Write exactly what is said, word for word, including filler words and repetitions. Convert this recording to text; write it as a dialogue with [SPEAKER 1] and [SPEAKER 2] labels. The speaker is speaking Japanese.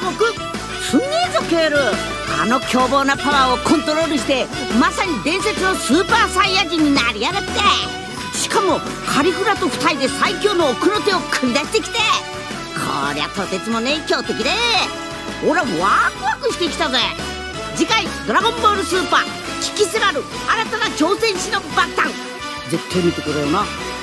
[SPEAKER 1] 目。すげえぞケール。あの凶暴なパワーをコントロールしてまさに伝説のスーパーサイヤ人になりやがって。しかもカリフラとふたりで最強の奥の手を繰り出してきて、こりゃとてつもねえ強敵で俺はワクワクしてきたぜ。次回「ドラゴンボールスーパー危機迫る新たな挑戦士の爆誕」絶対見てくれよな。